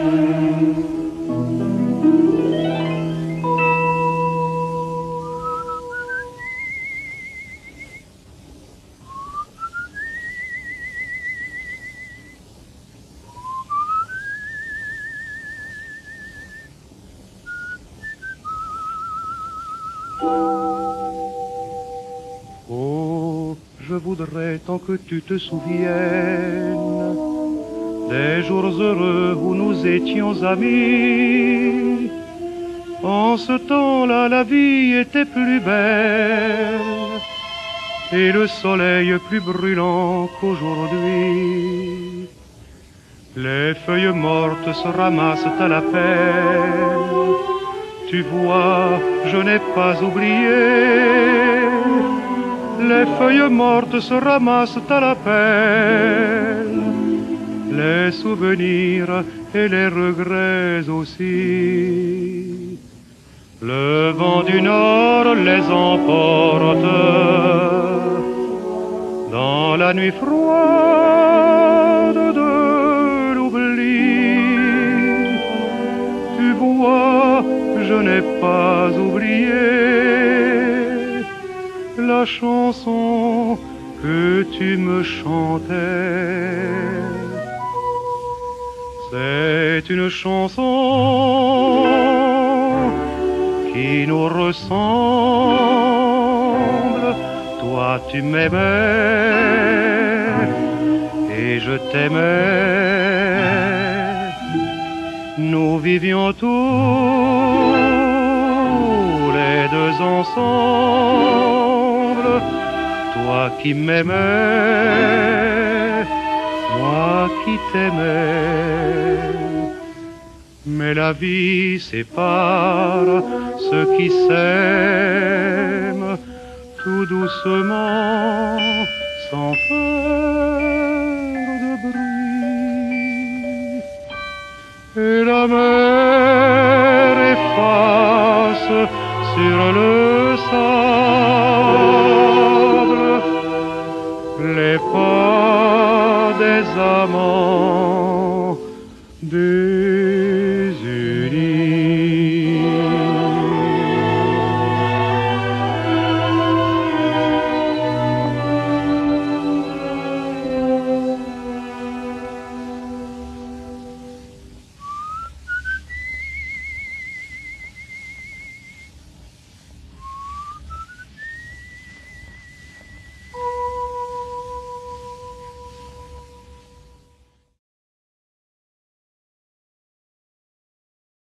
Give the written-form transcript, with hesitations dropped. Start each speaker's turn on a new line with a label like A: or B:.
A: Oh, je voudrais tant que tu te souviennes des jours heureux où nous étions amis. En ce temps-là, la vie était plus belle et le soleil plus brûlant qu'aujourd'hui. Les feuilles mortes se ramassent à la pelle. Tu vois, je n'ai pas oublié. Les feuilles mortes se ramassent à la pelle. Les souvenirs et les regrets aussi. Le vent du nord les emporte dans la nuit froide de l'oubli. Tu vois, je n'ai pas oublié la chanson que tu me chantais. C'est une chanson qui nous ressemble. Toi tu m'aimais et je t'aimais. Nous vivions tous les deux ensemble. Toi qui m'aimais, moi qui t'aimais. Mais la vie sépare ceux qui s'aiment tout doucement sans faire de bruit. Et la mer